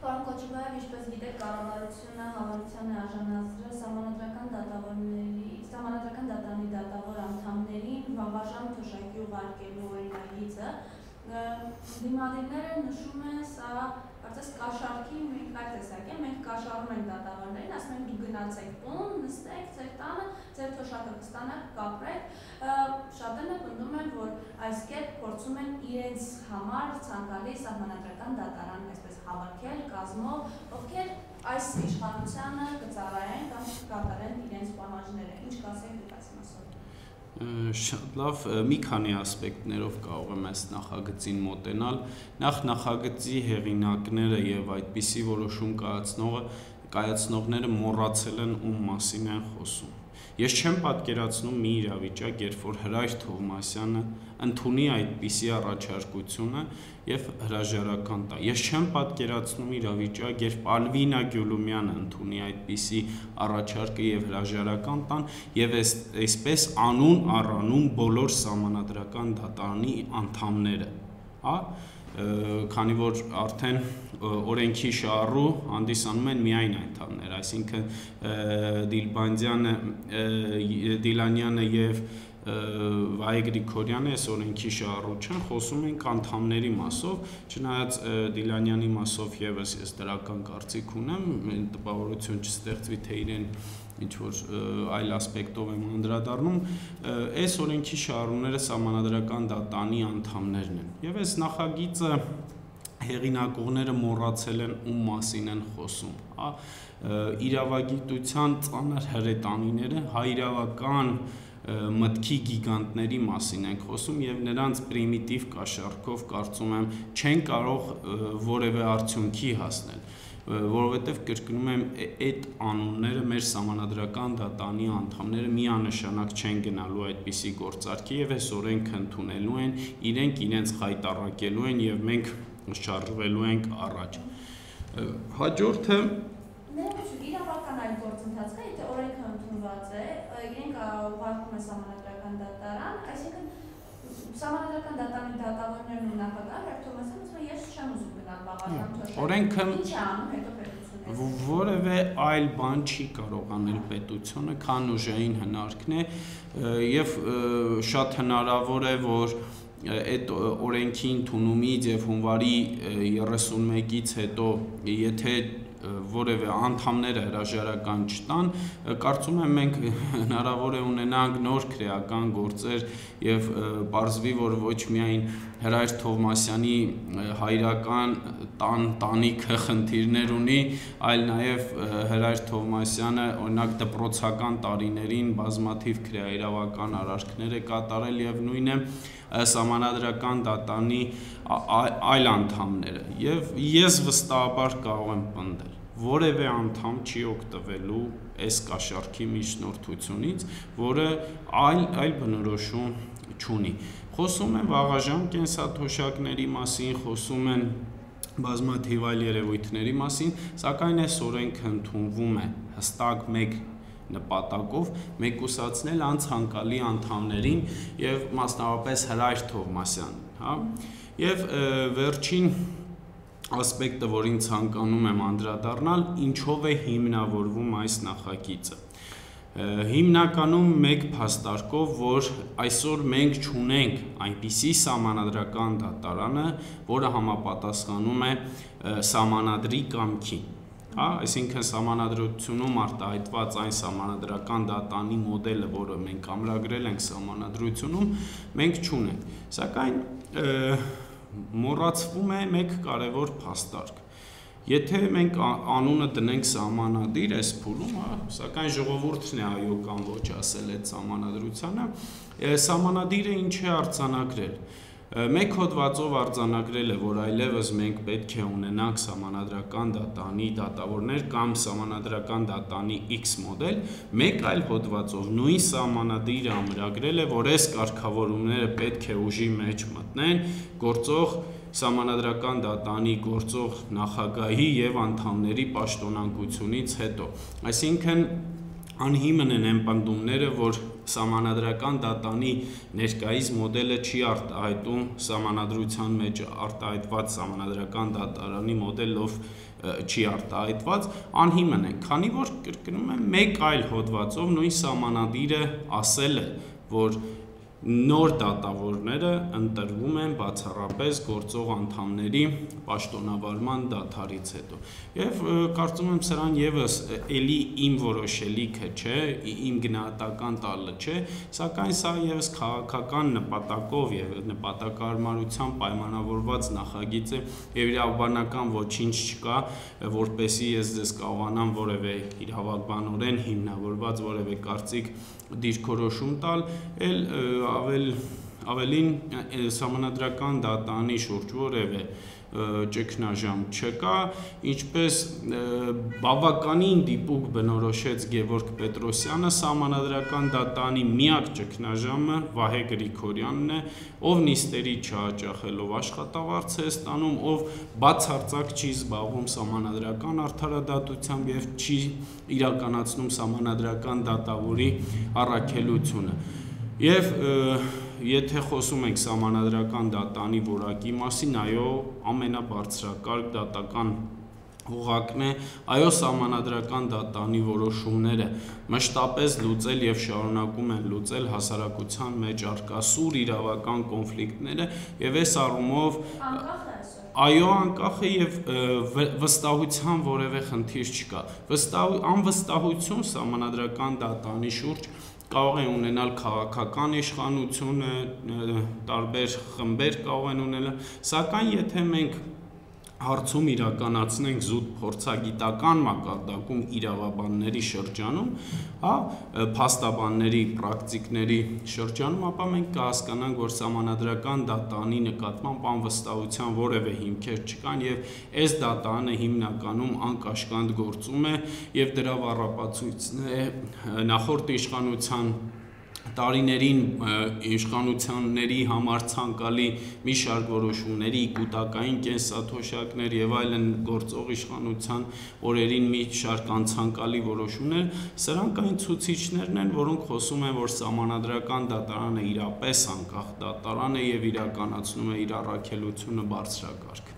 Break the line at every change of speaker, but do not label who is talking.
Պարոն Կոչուբաև, ինչպես գիտեք, կառավարությունը հավանության է արժանացրել սահմանադրական դատանի դատավոր անդամներին վաղաժամ թոշակի ուղարկելու օրինագիծը։ Դիմադիրները նշում են սա կարծես կաշառքի մենք այդ տեսակ է, մենք կաշառում ենք դատավորներին, ասում ենք դուք գնացեք տուն, նստեք ձեր տանը, ձեր թոշակը կստանաք, կապրեք։ Շատերը պնդում են, որ այս կերպ փորձում են իրենց համար ցանկալի սահմանադրական դատարան այսպես հավաքել կազմով, ովքեր այս իշխանությանը կծառայեն կամ կկատարեն իրենց պահանջները։ Ինչ կասեք դուք այս մասով։
Շատ լավ, մի քանի ասպեկտներով կարող եմ այս նախագծին մոտենալ։ Նախ նախագծի հեղինակները եւ այդպիսի որոշում կայացնողները մոռացել են ում մասին են խոսում։ Ես չեմ պատկերացնում մի իրավիճակ, երբ որ Հրայր Թովմասյանը ընդունի այդպիսի առաջարկությունը եւ հրաժարական տա։ Ես չեմ պատկերացնում իրավիճակ, երբ Ալվինա Գյուլումյանը ընդունի այդպիսի առաջարկը եւ հրաժարական տան եւ այսպես անուն առանուն բոլոր սահմանադրական դատարանի անդամները, հա, քանի որ արդեն օրենքի շահառու հանդիսանում են միայն անդամներ, այսինքն Դիլանյանը եւ Վահե Գրիգորյանը այս օրենքի շահառու չեն, խոսում ենք անդամների մասով, չնայած Դիլանյանի մասով եւս ես դրական կարծիք ունեմ, տպավորություն չստեղծվի, թե իրեն ինչ-որ այլ ասպեկտով եմ անդրադառնում, այս օրենքի շահառուները սահմանադրական դատանի անդամներն են։ Եվ այս նախագիծը հեղինակողները մոռացել են ում մասին են խոսում, հա, իրավագիտության ծանր հրետանիները հայրավական մտքի գիգանտների մասին ենք խոսում եւ նրանց պրիմիտիվ կաշառքով կարծում եմ չեն կարող որևէ արդյունքի հասնել, որովհետեւ կրկնում եմ այդ անունները մեր սահմանադրական դատանի անդամները միանշանակ չեն գնալու այդպիսի գործարքի եւ այս օրենքը ընդունելու են, իրենք իրենց խայտառակելու են եւ մենք շարժվելու ենք առաջ։ Հաջորդը
իրավական այլ գործընթաց կա, եթե օրենքը ընդունված է, իրենք ուղարկում են սահմանադրական դատարան, այսինքն սահմանադրական դատարանի դատավորներն ու նախագահը Հրայր Թովմասյանը ասում են, ես չեմ ուզում գնալ վաղաժամ թոշակի։
Օրենքը
ինչ է անում հետո պետությունը։
Որևէ այլ բան չի կարող անել պետությունը, քան ուժային հնարքն է եւ շատ հնարավոր է, որ այդ օրենքի ընդունումից եւ հունվարի 31-ից հետո, եթե որևէ անդամները հրաժարական չտան, կարծում եմ մենք հնարավոր է ունենանք նոր քրեական գործեր եւ պարզվի, որ ոչ միայն Հրայր Թովմասյանի հայրական տանիքը խնդիրներ ունի, այլ նաեւ Հրայր Թովմասյանը օրինակ դպրոցական տարիներին բազմաթիվ քրեաիրավական արարքներ է կատարել եւ նույնը սահմանադրական դատանի այլ անդամները եւ ես վստահաբար կարող եմ պնդել որևէ անդամ չի օգտվելու այս կաշառքի միջնորդությունից, որը այլ բնորոշում չունի։ Խոսում են վաղաժամ կենսաթոշակների մասին, խոսում են բազմաթիվ այլ երևույթների մասին, սակայն այս օրենքը ընդունվում է հստակ մեկ նպատակով մեկուսացնել անցանկալի անդամներին եւ մասնավորապես Հրայր Թովմասյանին, հա։ Եվ վերջին ասպեկտը, որին ցանկանում եմ անդրադառնալ, ինչով է հիմնավորվում այս նախագիծը։ Հիմնականում մեկ փաստարկով, որ այսօր մենք չունենք այնպիսի սահմանադրական դատարանը, որը համապատասխանում է սահմանադրի կամքին։ Հա, այսինքն սահմանադրությունում արտահայտված այն սահմանադրական դատանի մոդելը, որը մենք ամրագրել ենք սահմանադրությունում, մենք չունենք։ Սակայն մոռացվում է մեկ կարևոր փաստարկ։ Եթե մենք անունը դնենք սահմանադիր այս փուլում, սակայն ժողովուրդն է այո կամ ոչ ասել այդ սահմանադրությանը, սահմանադիրը ինչ է արձանագրել։ Մեկ հոդվածով արձանագրել է, որ այլևս մենք պետք է ունենանք սահմանադրական դատանի դատավորներ կամ սահմանադրական դատանի X մոդել, մեկ այլ հոդվածով նույն սահմանադիրը ամրագրել է, որ այս կարգավորումները պետք է ուժի մեջ մտնեն գործող սահմանադրական դատանի գործող նախագահի եւ անդամների պաշտոնանկությունից հետո։ Այսինքն անհիմն են այն պնդումները, որ սահմանադրական դատանի ներկայիս մոդելը չի արտահայտում սահմանադրության մեջ արտահայտված սահմանադրական դատարանի մոդելով չի արտահայտված, անհիմն են, քանի որ կրկնում եմ մեկ այլ հոդվածով նույն սահմանադիրը ասել է, որ նոր դատավորները ընտրվում են բացառապես գործող անդամների պաշտոնավարման դադարից հետո։ Եվ կարծում եմ սրան եւս էլի իմ որոշելիքը չէ, իմ գնահատական տալը չէ, սակայն սա եւս քաղաքական նպատակով եւ նպատակարարության պայմանավորված նախագիծ է եւ իրավաբանական ոչինչ չկա, որպեսզի ես ձեզ կարողանամ որևէ իրավաբանորեն հիմնավորված որևէ կարծիք դիրքորոշում տալ, ավելին սահմանադրական դատանի շուրջ որևէ ճգնաժամ չկա, ինչպես բավականին դիպուկ բնորոշեց Գևորգ Պետրոսյանը, սահմանադրական դատանի միակ ճգնաժամը Վահե Գրիգորյանն է, ով նիստերի չհաճախելով աշխատավարձ է ստանում, ով բացարձակ չի զբաղվում սահմանադրական արդարադատությամբ եւ չի իրականացնում սահմանադրական դատավորի առաքելությունը։ Եվ եթե խոսում ենք սահմանադրական դատանի որակի մասին, այո, ամենաբարձրակարգ դատական հողակն է, այո, սահմանադրական դատանի որոշումները մշտապես լուծել եւ շարունակում են լուծել հասարակության մեջ առկա սուր իրավական կոնֆլիկտները եւ այս առումով այո, անկախ է եւ վստահության որևէ խնդիր չկա։ Անվստահություն սահմանադրական դատանի շուրջ կարող են ունենալ քաղաքական իշխանությունը, տարբեր խմբեր կարող են ունենալ, սակայն եթե մենք հարցում իրականացնենք զուտ փորձագիտական մակարդակում իրավաբանների շրջանում, փաստաբանների, պրակտիկների շրջանում, ապա մենք կհասկանանք, որ սահմանադրական դատանի նկատմամբ անվստահության որևէ հիմքեր չկան եւ այս դատանը հիմնականում անկաշկանդ գործում է եւ դրա առապացույցն է նախորդ իշխանության տարիներին իշխանությունների համար ցանկալի մի շարք որոշումների, կൂട്ടակային կենսաթոշակներ եւ այլն գործող իշխանության օրերին մի շարք անցանկալի որոշումներ, սրանք այն ցուցիչներն են, որոնք խոսում են, որ սահմանադրական դատարանը իրապես անկախ դատարան է եւ իրականացնում է իր առաքելությունը բարձրակարգ։